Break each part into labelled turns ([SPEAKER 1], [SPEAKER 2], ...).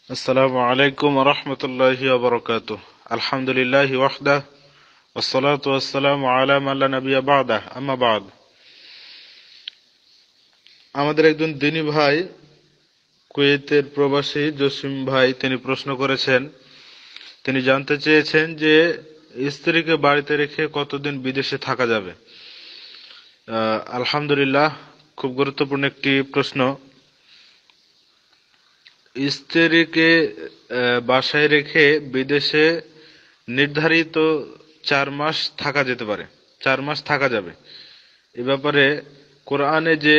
[SPEAKER 1] আসসালামু আলাইকুম ওয়া রাহমাতুল্লাহি ওয়া বারাকাতুহু। আলহামদুলিল্লাহি ওয়াহদাহ ওয়াসসালাতু ওয়াসসালামু আলা মান লা নাবিয়্যা বা'দাহ, আম্মা বা'দ। আমাদের একজন দিনী ভাই, কুয়েতের প্রবাসী জসিম ভাই, তিনি প্রশ্ন করেছেন। তিনি জানতে চেয়েছেন যে স্ত্রীকে বাড়িতে রেখে কতদিন বিদেশে থাকা যাবে। আলহামদুলিল্লাহ, খুব গুরুত্বপূর্ণ একটি প্রশ্ন। স্ত্রীকে বাসায় রেখে বিদেশে নির্ধারিত 4 মাস থাকা যেতে পারে, 4 মাস থাকা যাবে। এ ব্যাপারে কোরআনে যে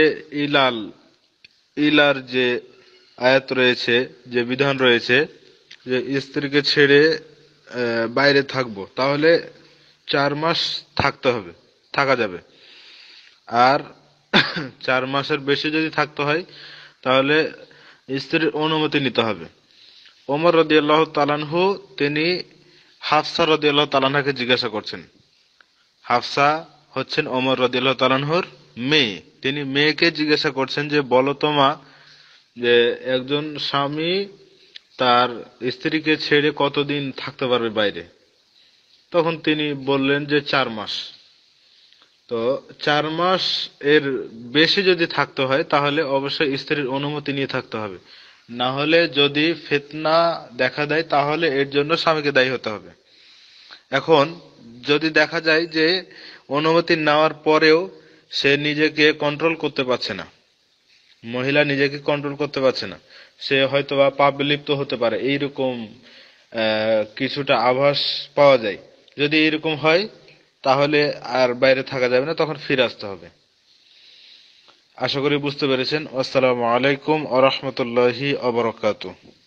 [SPEAKER 1] ইলার যে আয়াত রয়েছে, যে বিধান রয়েছে, যে স্ত্রীকে ছেড়ে বাইরে থাকবো, তাহলে 4 মাস থাকতে হবে, থাকা যাবে। আর 4 মাসের বেশি যদি থাকতে হয় তাহলে স্ত্রীর অনুমতি নিতে হবে। ওমর রাদিয়াল্লাহু তাআলা আনহু তিনি হাফসা রাদিয়াল্লাহু তাআলা আনহাকে জিজ্ঞাসা করছেন। হাফসা হচ্ছেন ওমর রাদিয়াল্লাহু তাআলা আনহুর মেয়ে। তিনি মেয়েকে জিজ্ঞাসা করছেন যে বলো তো মা, যে একজন স্বামী তার স্ত্রীকে ছেড়ে কতদিন থাকতে পারবে বাইরে। তখন তিনি বললেন যে 4 মাস। তো 4 মাস এর বেশি যদি থাকতে হয় তাহলে অবশ্যই স্ত্রীর অনুমতি নিয়ে থাকতে হবে। না হলে যদি ফিতনা দেখা দেয় তাহলে এর জন্য স্বামীকে দায়ী হতে হবে। এখন যদি দেখা যায় যে অনুমতি নেওয়ার পরেও সে নিজেকে কন্ট্রোল করতে পারছে না, মহিলা নিজেকে কন্ট্রোল করতে পারছে না, সে হয়তোবা পাপে লিপ্ত হতে পারে, এইরকম কিছুটা আভাস পাওয়া যায়। যদি এরকম হয় তাহলে আর বাইরে থাকা যাবে না, তখন ফিরে আসতে হবে। আশা করি বুঝতে পেরেছেন। আসসালামু আলাইকুম ওয়া রাহমাতুল্লাহি ওয়া বারাকাতুহু।